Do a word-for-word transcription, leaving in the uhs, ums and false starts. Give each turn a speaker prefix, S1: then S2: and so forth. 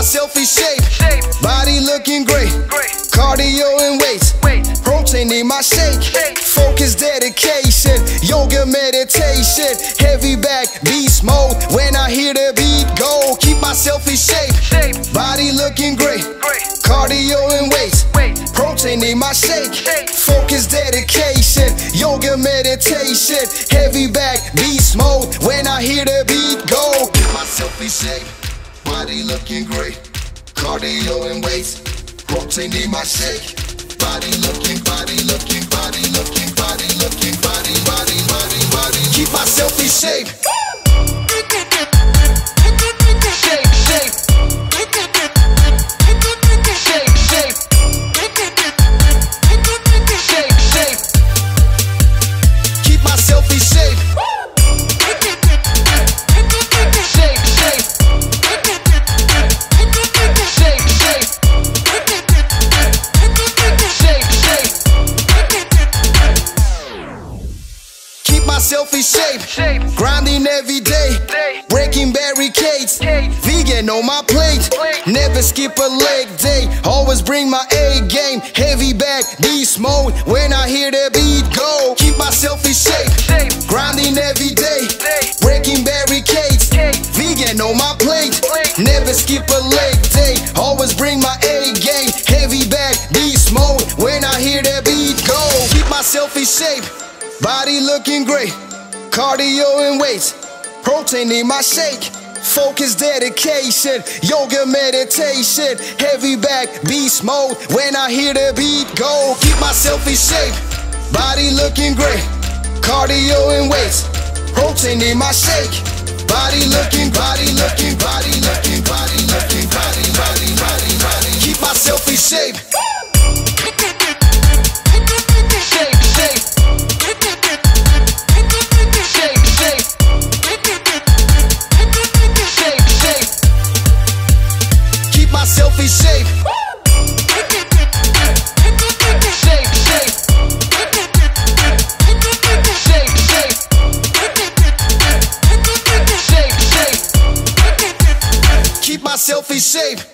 S1: myself in shape, body looking great, cardio and weights, protein in my shake, focus, dedication, yoga, meditation, heavy back, beast mode, when I hear the beat go. Keep myself in shape, body looking great, cardio and weights, protein in my shake, focus, dedication, yoga, meditation, heavy back, beast mode, when I hear the beat go. Keep myself in shape, body looking great, cardio and weights, protein in my shake, body looking, body looking, body looking, body looking, body, body, body, body. Keep myself in shape. Shape, shape. Shape, shape. Shape, shape. Keep myself in shape. Shape, shape. Shape, shape. Keep myself in shape, grinding every day, breaking barricades, vegan on my plate, never skip a leg day, always bring my A game, heavy back, beast mode, when I hear the beat go. Keep myself in shape, grinding every day, breaking barricades, vegan on my plate, never skip a leg day, always bring my A game, heavy back, beast mode, when I hear the beat go. Keep myself in shape, body looking great, cardio and weights, protein in my shake, focus, dedication, yoga, meditation, heavy back, beast mode, when I hear the beat go. Keep myself in shape, body looking great, cardio and weights, protein in my shake, body looking, body looking, body looking, body looking, body, body, body, body. Keep myself in shape. Shape, shape. Myself in shape. Shape, shape. Shape, shape. Shape, shape. Keep myself in shape.